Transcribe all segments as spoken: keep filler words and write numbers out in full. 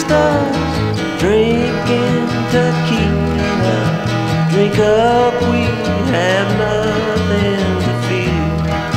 Contrabandistas, drinking tequila, drink up, we have nothing to fear.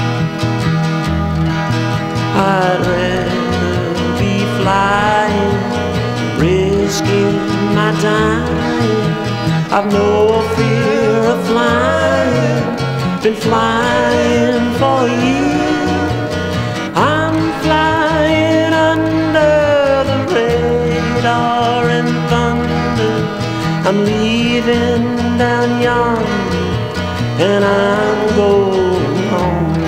I'd rather be flying, risking my time. I've no fear of flying, been flying for years. I'm flying under the radar and thunder. I'm leaving down yonder and I'm going home.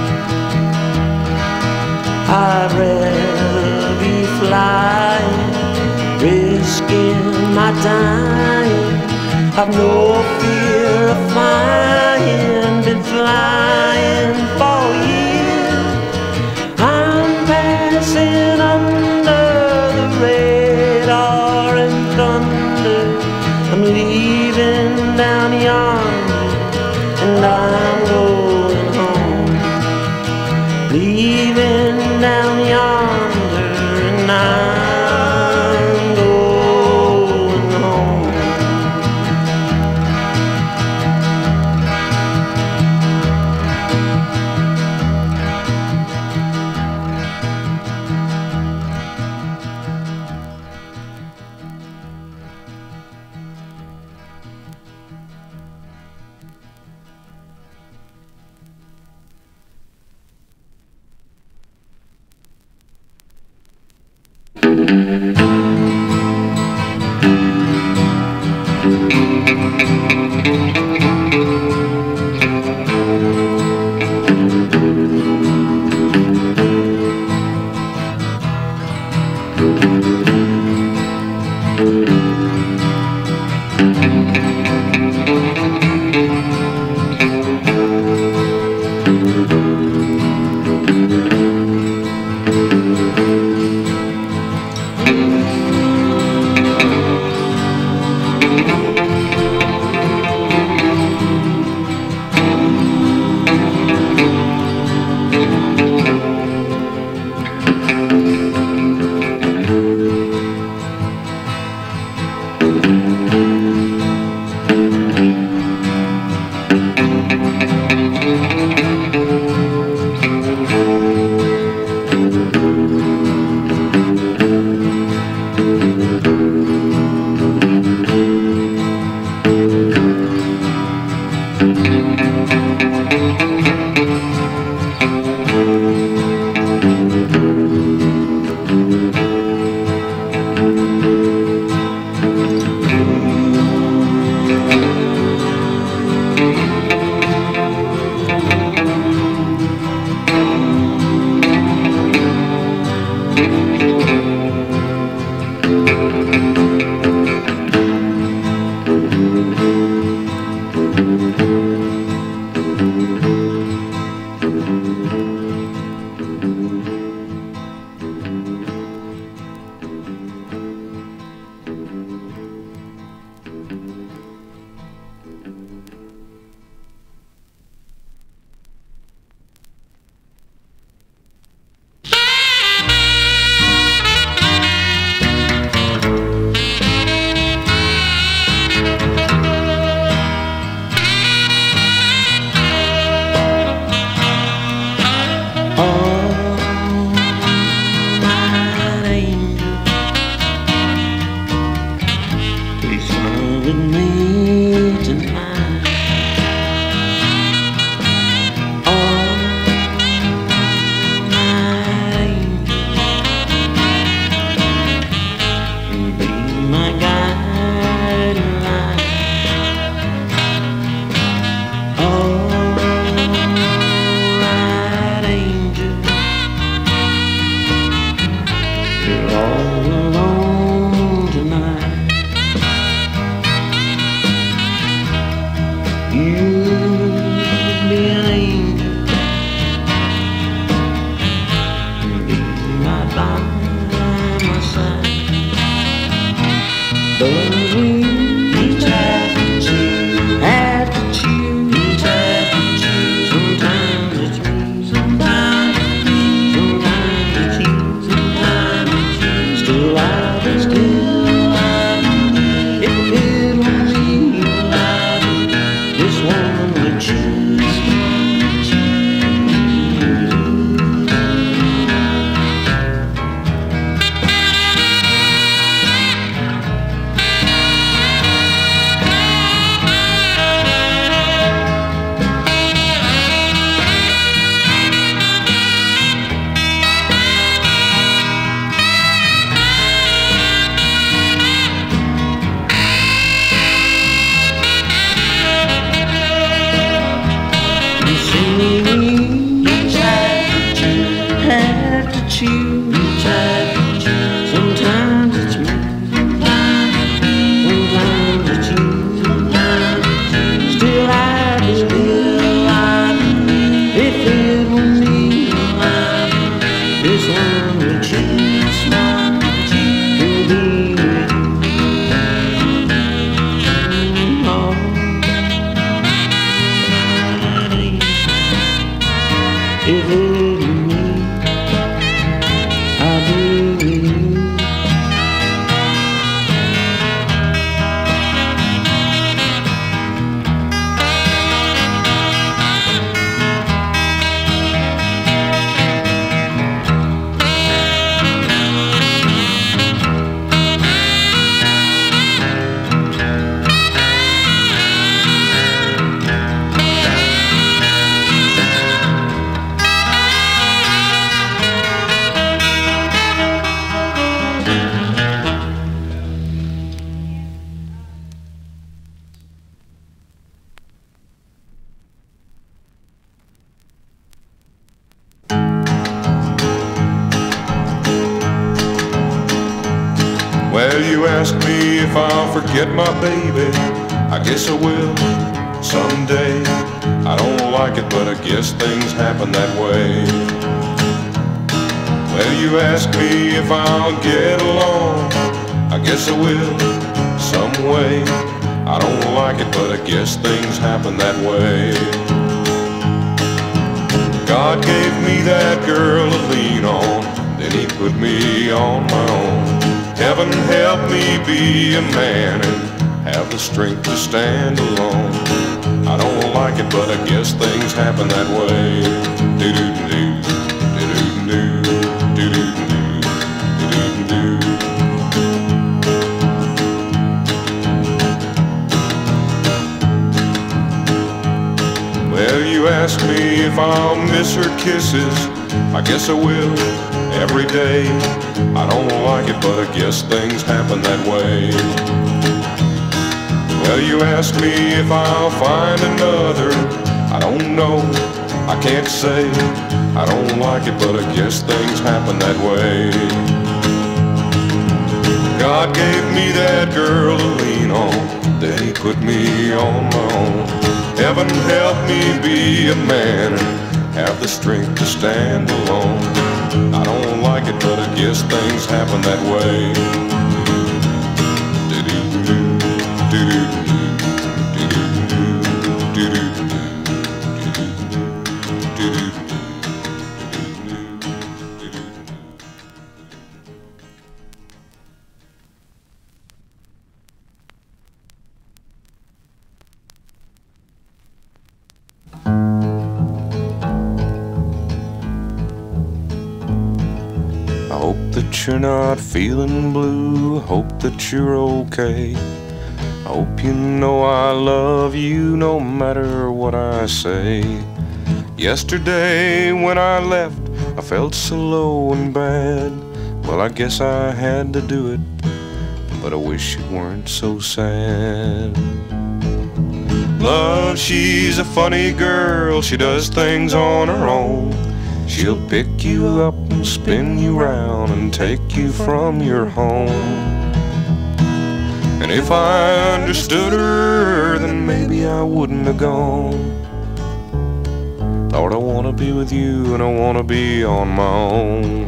I'd rather be flying, risking my time. I've no fear of flying, been flying for years. I'm passing under the radar and thunder. I'm leaving down yonder and I'm going home. Leaving down yonder and I'm going home. Still, if it were me, this woman would choose forget my baby, I guess I will someday. I don't like it, but I guess things happen that way. Well, you ask me if I'll get along, I guess I will some way. I don't like it, but I guess things happen that way. God gave me that girl to lean on, then he put me on my own. Heaven help me be a man and have the strength to stand alone. I don't like it, but I guess things happen that way. Do-do-do-do, do-do-do-do, do-do-do-do, do-do-do-do. Well, you ask me if I'll miss her kisses, I guess I will every day. I don't like it, but I guess things happen that way. Well, you ask me if I'll find another, I don't know, I can't say. I don't like it, but I guess things happen that way. God gave me that girl to lean on, then he put me on my own. Heaven help me be a man and have the strength to stand alone. I don't like it, but I guess things happen that way. You're not feeling blue, hope that you're okay. I hope you know I love you no matter what I say. Yesterday when I left, I felt so low and bad. Well, I guess I had to do it, but I wish it weren't so sad. Love, she's a funny girl, she does things on her own. She'll pick you up and spin you round and take you from your home. And if I understood her, then maybe I wouldn't have gone. Lord, I wanna be with you and I wanna be on my own.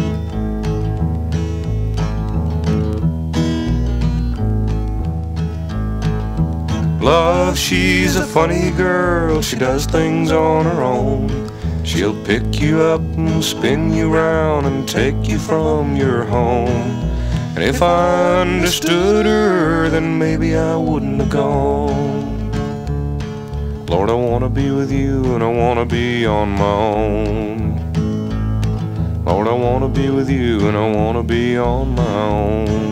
Love, she's a funny girl, she does things on her own. She'll pick you up and spin you round and take you from your home. And if I understood her, then maybe I wouldn't have gone. Lord, I want to be with you, and I want to be on my own. Lord, I want to be with you, and I want to be on my own.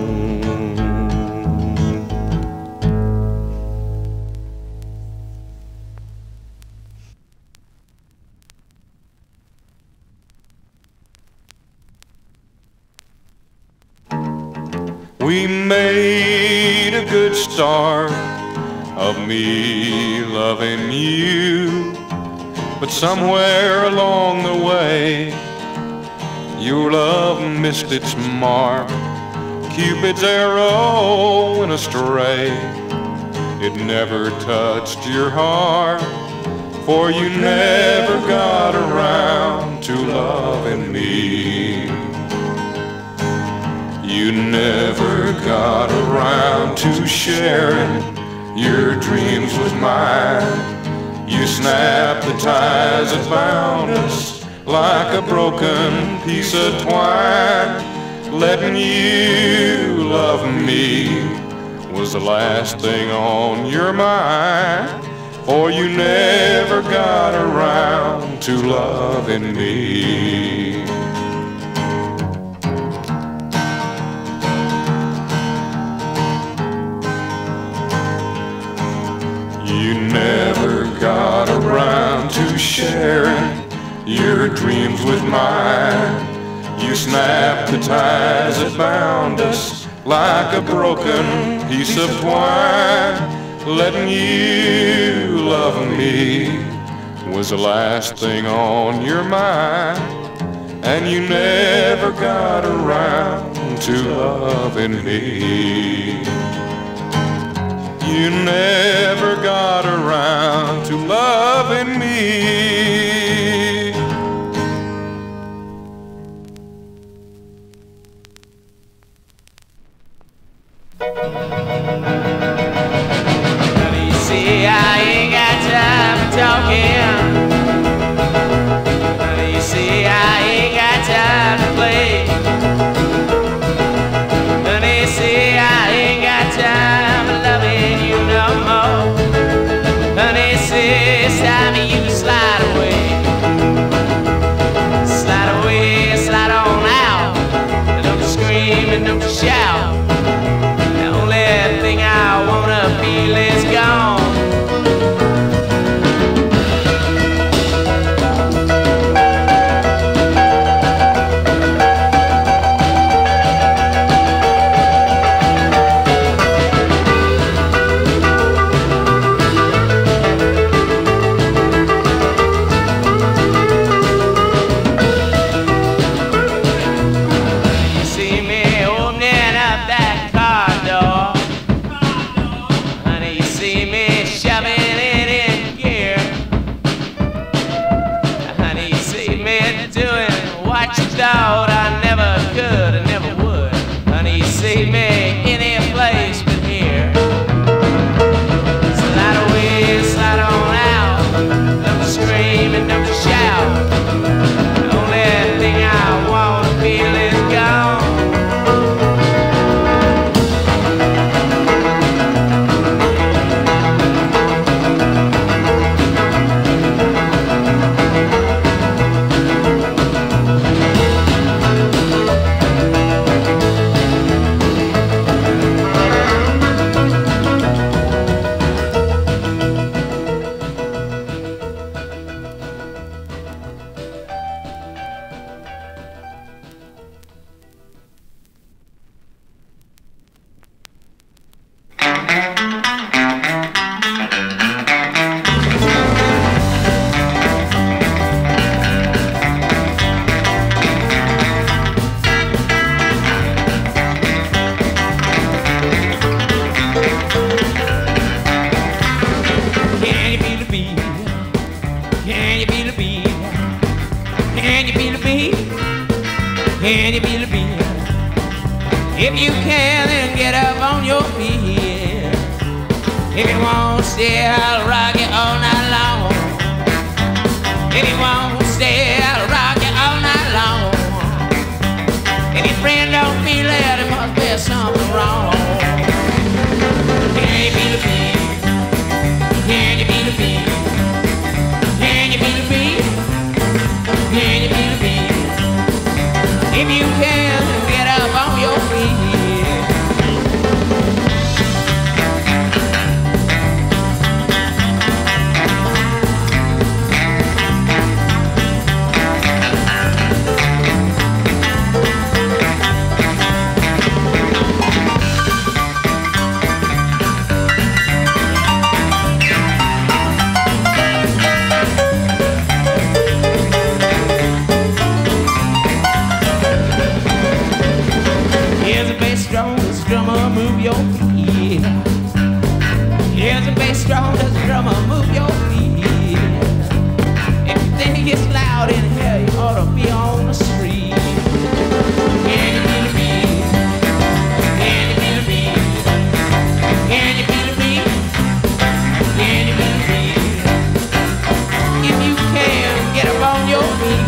We made a good start of me loving you, but somewhere along the way your love missed its mark. Cupid's arrow went astray. It never touched your heart, for you never got around to loving me. You never got around to sharing your dreams with mine. You snapped the ties that bound us like a broken piece of twine. Letting you love me was the last thing on your mind, for you never got around to loving me. You never got around to sharing your dreams with mine. You snapped the ties that bound us like a broken piece of twine. Letting you love me was the last thing on your mind, and you never got around to loving me. You never got around to loving me. Honey, you see, I ain't got time for talking. Honey, you see, I ain't got time to play. Honey, you see, I ain't got time for loving you no more. Honey, you see, it's time for you to slide away. Slide away, slide on out. Don't you scream and don't you shout. The only thing I wanna feel is gone. Thought I never could, I never would. Honey, you see me any place but here. Slide away, slide on out. Don't you scream and don't you shout. The only thing I wanna feel is gone. Can you feel the beat? If you can, then get up on your feet. If you won't stay, I'll rock you all night long. If you won't stay, I'll rock you all night long. If your friend don't feel it, it must be there's something wrong. Can you be the beat? Can you be the beat? Can you be the beat? Can you be the beat? If you can, get up on your feet. Drummer, move your feet. Here's a bass drum, does the drummer move your feet? If you think it's loud in here, you ought to be on the street. Can you be the beat? Can you be the beat? Can you be the beat? Can you be the beat? If you can, get up on your feet.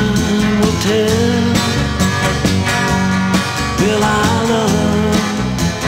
Well, I love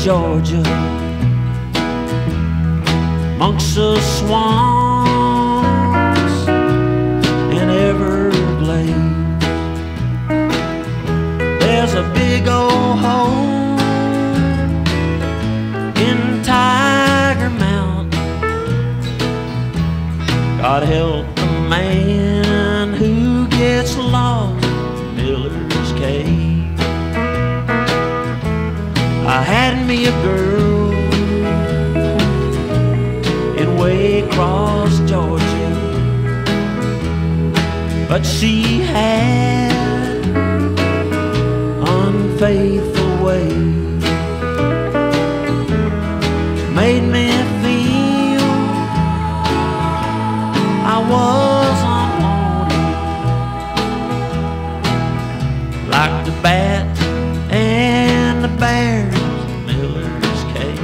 Georgia, amongst the swamps and Everglades, there's a big old hole in Tiger Mountain. God help the man who gets lost in Miller's Cave. I had me a girl in Waycross, Georgia, but she had unfaithful ways, made me feel I was unwanted, like the bat and the bears in Miller's Cave.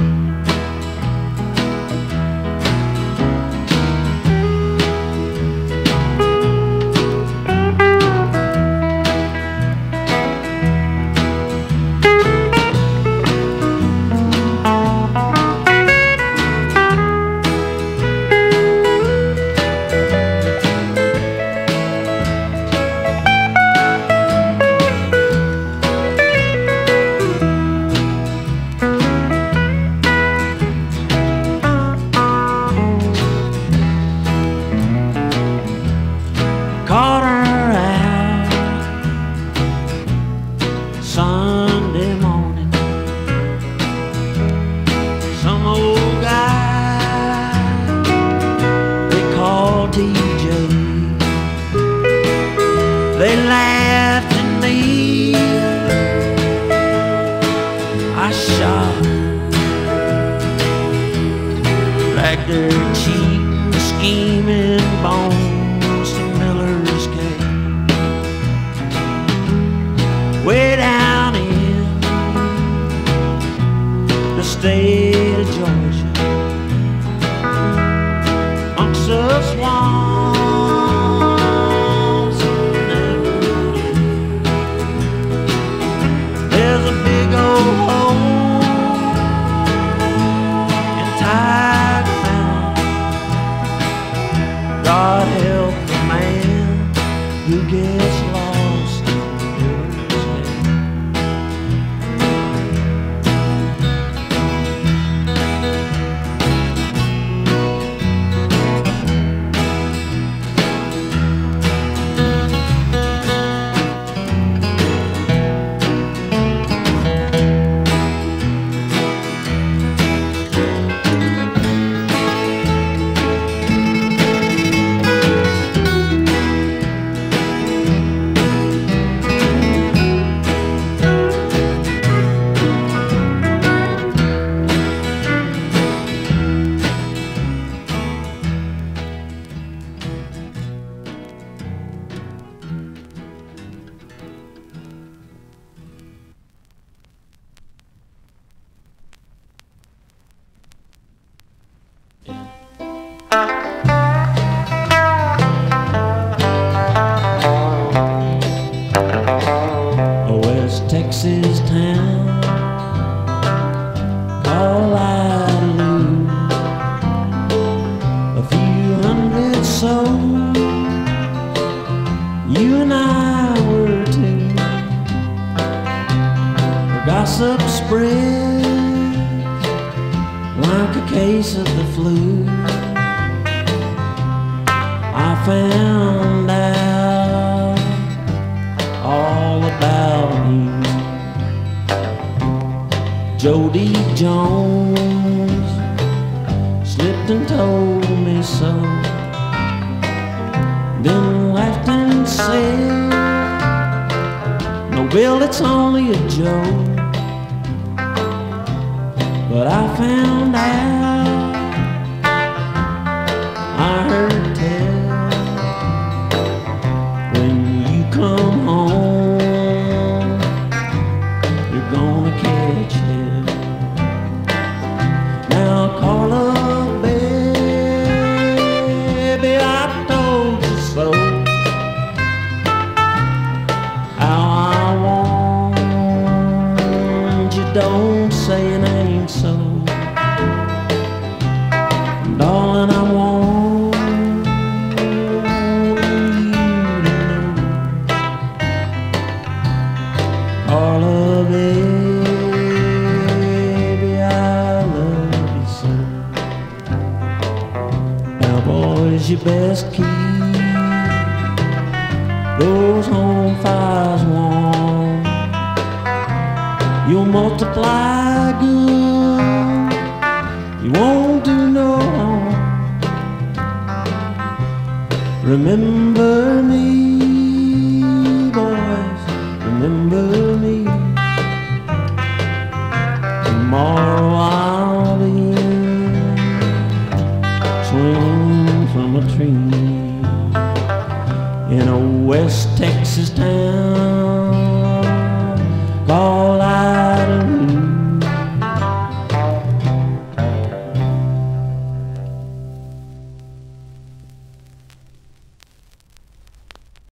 Texas town called Loadin, a few hundred souls, you and I were two. The gossip spread like a case of the flu. I found out all about you. Jody Jones slipped and told me so, then laughed and said, no, Bill, it's only a joke. But I found out, I heard tell, when you come home, you're gonna catch hell. Now, Carla, baby, I told you so. How I want you, don't say an name. and soul. Darling, I want you to know, Carla, baby, I love you so. Now, boys, you best keep those home fires warm. You'll multiply good, you won't do no harm. Remember me, boys, remember me. Tomorrow I'll be swinging from a tree in a West Texas town.